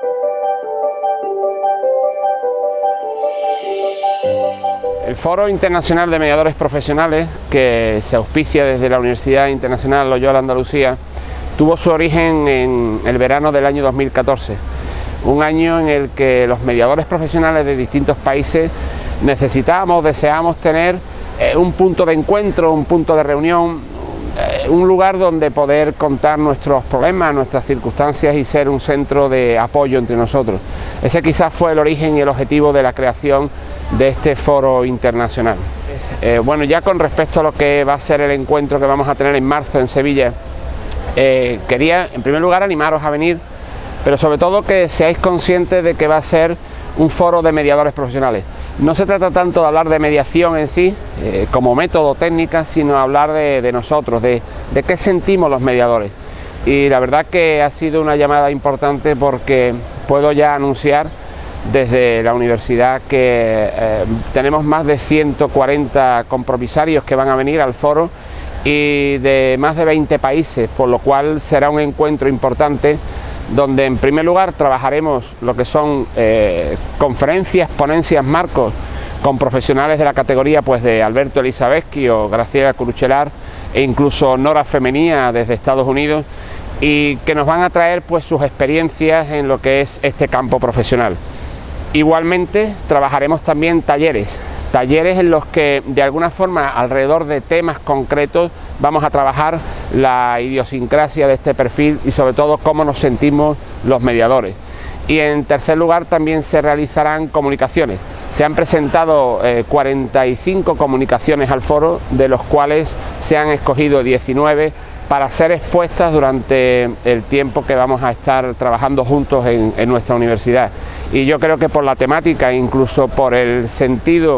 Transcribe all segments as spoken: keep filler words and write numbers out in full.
El Foro Internacional de Mediadores Profesionales, que se auspicia desde la Universidad Internacional Loyola Andalucía, tuvo su origen en el verano del año dos mil catorce, un año en el que los mediadores profesionales de distintos países necesitábamos, deseábamos tener eh, un punto de encuentro, un punto de reunión, eh, un lugar donde poder contar nuestros problemas, nuestras circunstancias y ser un centro de apoyo entre nosotros. Ese quizás fue el origen y el objetivo de la creación de este foro internacional. Eh, bueno, ya con respecto a lo que va a ser el encuentro que vamos a tener en marzo en Sevilla, eh, quería en primer lugar animaros a venir, pero sobre todo que seáis conscientes de que va a ser un foro de mediadores profesionales. No se trata tanto de hablar de mediación en sí, eh, como método técnica, sino hablar de, de nosotros, de, de qué sentimos los mediadores. Y la verdad que ha sido una llamada importante porque puedo ya anunciar desde la universidad que eh, tenemos más de ciento cuarenta compromisarios que van a venir al foro y de más de veinte países, por lo cual será un encuentro importante donde en primer lugar trabajaremos lo que son eh, conferencias, ponencias, marcos con profesionales de la categoría pues de Alberto Elisabetsky o Graciela Curuchelar e incluso Nora Femenía desde Estados Unidos, y que nos van a traer pues sus experiencias en lo que es este campo profesional. Igualmente trabajaremos también talleres, talleres en los que de alguna forma alrededor de temas concretos vamos a trabajar la idiosincrasia de este perfil y sobre todo cómo nos sentimos los mediadores. Y en tercer lugar también se realizarán comunicaciones. Se han presentado eh, cuarenta y cinco comunicaciones al foro, de los cuales se han escogido diecinueve para ser expuestas durante el tiempo que vamos a estar trabajando juntos en, en nuestra universidad. Y yo creo que por la temática, incluso por el sentido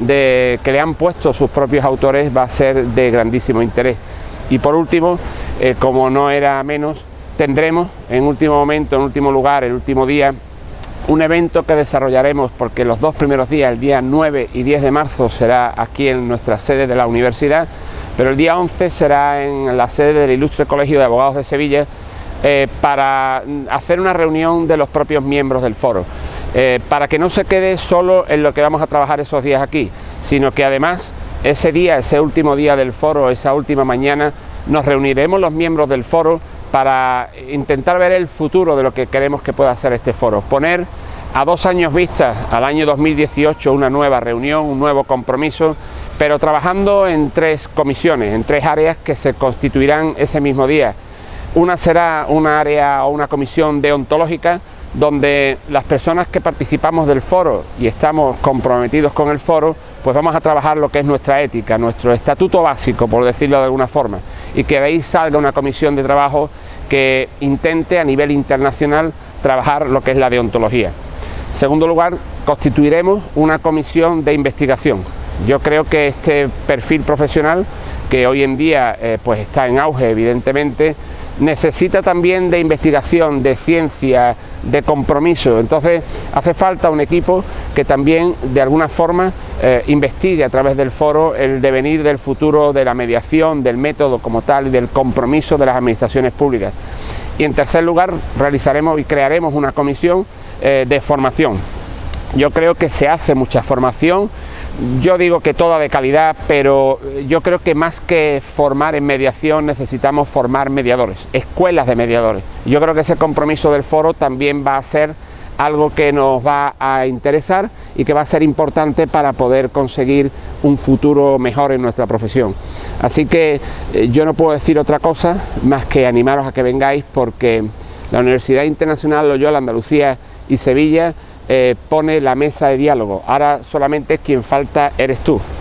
de que le han puesto sus propios autores, va a ser de grandísimo interés. Y por último, eh, como no era menos, tendremos en último momento, en último lugar, el último día, un evento que desarrollaremos, porque los dos primeros días, el día nueve y diez de marzo, será aquí en nuestra sede de la universidad, pero el día once será en la sede del Ilustre Colegio de Abogados de Sevilla, eh, para hacer una reunión de los propios miembros del foro, eh, para que no se quede solo en lo que vamos a trabajar esos días aquí, sino que además ese día, ese último día del foro, esa última mañana, nos reuniremos los miembros del foro para intentar ver el futuro de lo que queremos que pueda ser este foro, poner a dos años vistas, al año dos mil dieciocho, una nueva reunión, un nuevo compromiso, pero trabajando en tres comisiones, en tres áreas que se constituirán ese mismo día. Una será una área o una comisión deontológica, donde las personas que participamos del foro y estamos comprometidos con el foro, pues vamos a trabajar lo que es nuestra ética, nuestro estatuto básico, por decirlo de alguna forma, y que de ahí salga una comisión de trabajo que intente a nivel internacional trabajar lo que es la deontología. En segundo lugar, constituiremos una comisión de investigación. Yo creo que este perfil profesional, que hoy en día eh, pues está en auge evidentemente, necesita también de investigación, de ciencia, de compromiso. Entonces hace falta un equipo que también de alguna forma eh, investigue a través del foro el devenir del futuro de la mediación, del método como tal y del compromiso de las administraciones públicas. Y en tercer lugar realizaremos y crearemos una comisión eh, de formación. Yo creo que se hace mucha formación, yo digo que toda de calidad, pero yo creo que más que formar en mediación necesitamos formar mediadores, escuelas de mediadores. Yo creo que ese compromiso del foro también va a ser algo que nos va a interesar y que va a ser importante para poder conseguir un futuro mejor en nuestra profesión. Así que eh, yo no puedo decir otra cosa más que animaros a que vengáis, porque la Universidad Internacional Loyola Andalucía y Sevilla Eh, pone la mesa de diálogo. Ahora solamente quien falta eres tú.